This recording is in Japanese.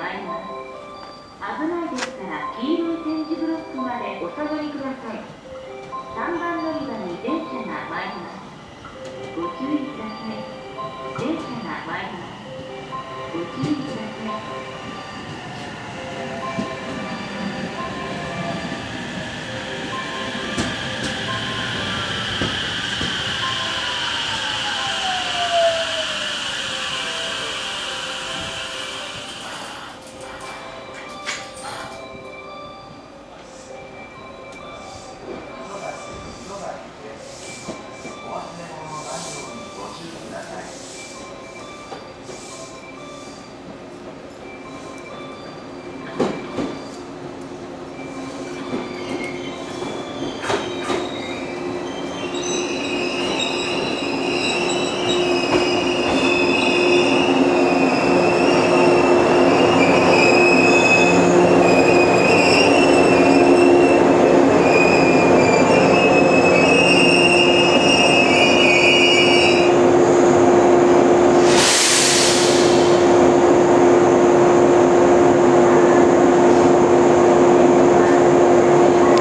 参ります。危ないですから黄色い点字ブロックまでお下がりください。3番乗り場に電車が参ります。ご注意ください。電車が参ります。ご注意ください。